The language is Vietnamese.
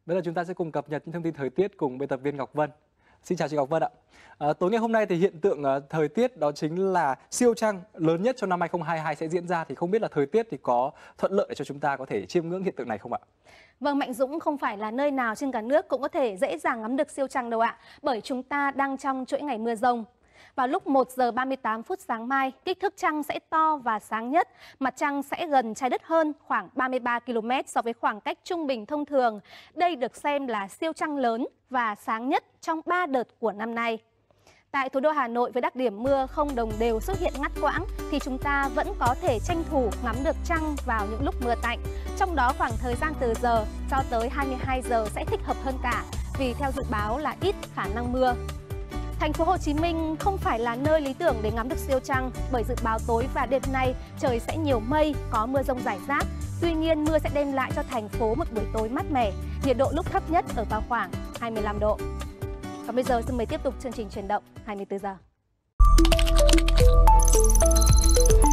Bây giờ chúng ta sẽ cùng cập nhật những thông tin thời tiết cùng biên tập viên Ngọc Vân. Xin chào chị Ngọc Vân ạ. Tối ngày hôm nay thì hiện tượng thời tiết đó chính là siêu trăng lớn nhất trong năm 2022 sẽ diễn ra, thì không biết là thời tiết thì có thuận lợi để cho chúng ta có thể chiêm ngưỡng hiện tượng này không ạ? Vâng, Mạnh Dũng, không phải là nơi nào trên cả nước cũng có thể dễ dàng ngắm được siêu trăng đâu ạ, bởi chúng ta đang trong chuỗi ngày mưa rông. Vào lúc 1 giờ 38 phút sáng mai, kích thước trăng sẽ to và sáng nhất, mặt trăng sẽ gần trái đất hơn khoảng 33 km so với khoảng cách trung bình thông thường. Đây được xem là siêu trăng lớn và sáng nhất trong 3 đợt của năm nay. Tại thủ đô Hà Nội với đặc điểm mưa không đồng đều xuất hiện ngắt quãng thì chúng ta vẫn có thể tranh thủ ngắm được trăng vào những lúc mưa tạnh. Trong đó khoảng thời gian từ giờ cho tới 22 giờ sẽ thích hợp hơn cả, vì theo dự báo là ít khả năng mưa. Thành phố Hồ Chí Minh không phải là nơi lý tưởng để ngắm được siêu trăng, bởi dự báo tối và đêm nay trời sẽ nhiều mây, có mưa rông rải rác. Tuy nhiên, mưa sẽ đem lại cho thành phố một buổi tối mát mẻ, nhiệt độ lúc thấp nhất ở vào khoảng 25 độ. Còn bây giờ xin mời tiếp tục chương trình Chuyển động 24 giờ.